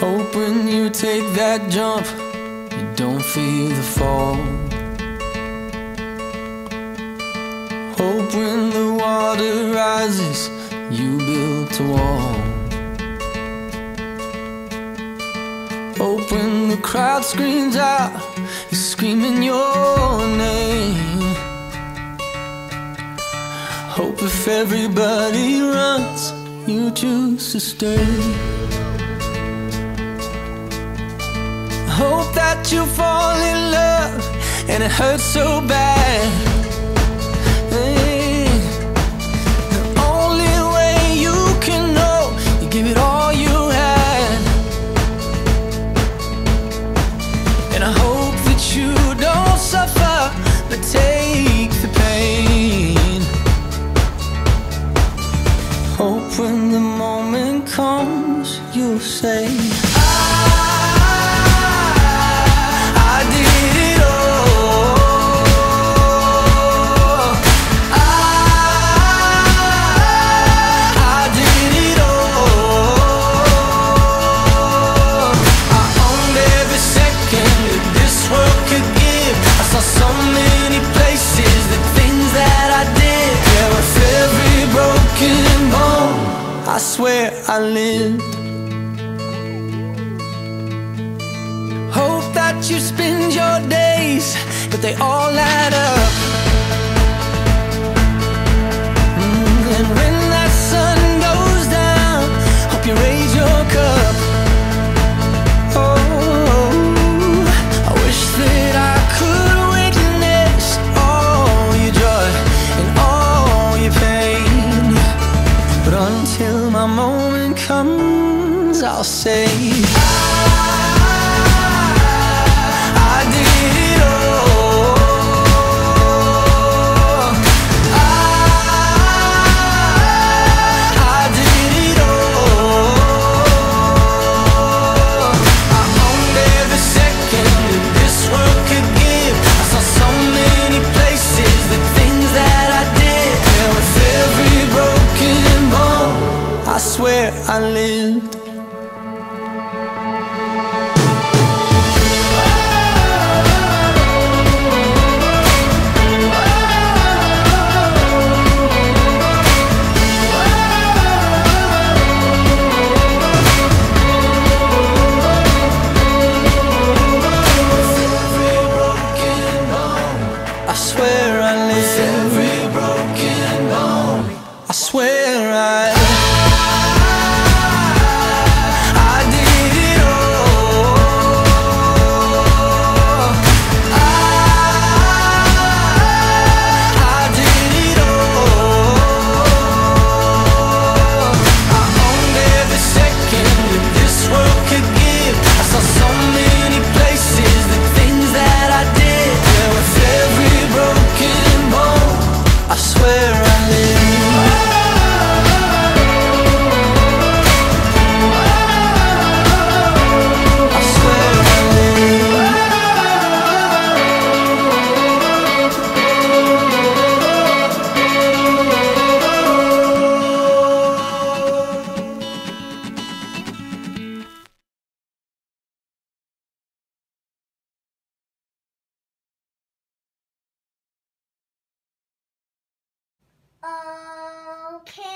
Hope when you take that jump, you don't feel the fall. Hope when the water rises, you built a wall. Hope when the crowd screams out, you're screaming your name. Hope if everybody runs, you choose to stay. Hope that you fall in love and it hurts so bad. Hey, the only way you can know, you give it all you had. And I hope that you don't suffer, but take the pain. Hope when the moment comes, you'll say, I swear I lived. Hope that you spend your days, but they all add up. And when that sun goes down, hope you raise your cup. Oh, I wish that I could witness all your joy and all your pain, but until my moment comes, I'll say I did it all. I did it all. I owned every second that this world could give. I saw so many places, the things that I did. Yeah, with every broken bone, I swear I lived. I swear I lived. Every broken bone, I swear I did it all. I did it all. I owned every second that this world could give. I saw so many places, the things that I did. Yeah, with every broken bone, I swear I lived. Okay.